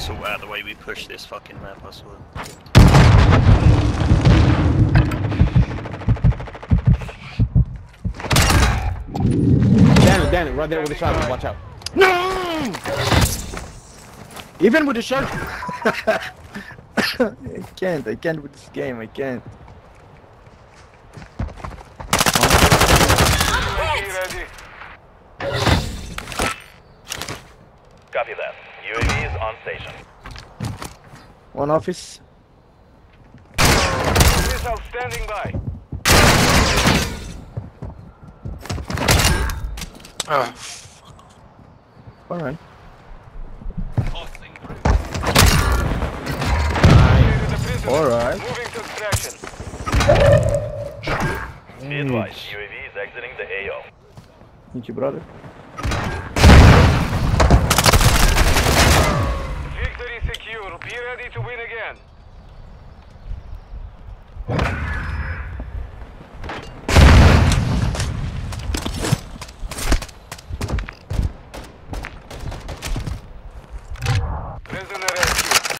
sort out the way we push this fucking map, I swear. Damn it, right there with the shotgun, watch out. No! Even with the shotgun. I can't with this game, I can't. Copy that. UAV is on station. One office. Missile standing by. Oh, Alright. Alright. Moving to extraction. Be advised, UAV is exiting the AO. Thank you, brother.